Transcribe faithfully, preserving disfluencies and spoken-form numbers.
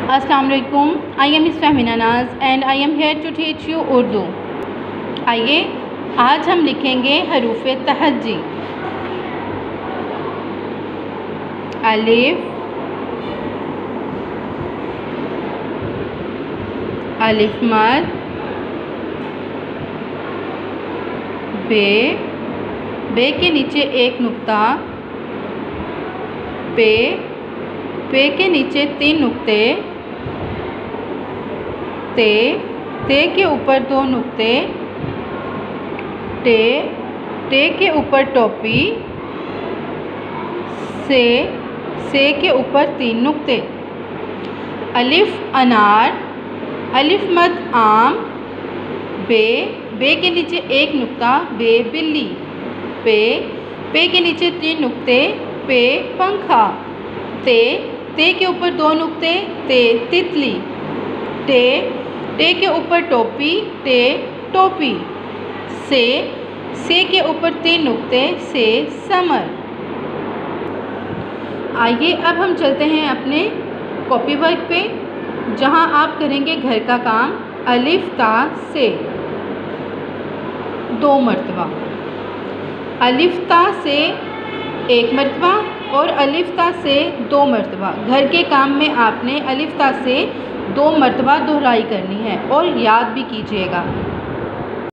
अस्सलाम वालेकुम। I am miss Fahmina Naz and I am here to teach you Urdu. आइए आज हम लिखेंगे हरूफ तहज्जी। अलिफ, अलिफ मद, बे, बे के नीचे एक नुक्ता, पे, पे के नीचे तीन नुक्ते, ते, ते के ऊपर दो नुक्ते, टे, टे के ऊपर टोपी, से, से के ऊपर तीन नुक्ते। अलिफ अनार, अलिफ मद आम, बे, बे के नीचे एक नुक्ता, बे बिल्ली, पे, पे के नीचे तीन नुक्ते, पे पंखा, ते, ते के ऊपर दो नुक्ते, ते तितली, टे, टे के ऊपर टोपी, टे टोपी, से, से के ऊपर तीन नुक्ते, से समर। आइए अब हम चलते हैं अपने कॉपी वर्क पे, जहां आप करेंगे घर का काम अलिफ ता से दो मरतबा, अलिफ ता से एक मरतबा और अलिफ ता से दो मरतबा। घर के काम में आपने अलिफ ता से दो मरतबा दोहराई करनी है और याद भी कीजिएगा।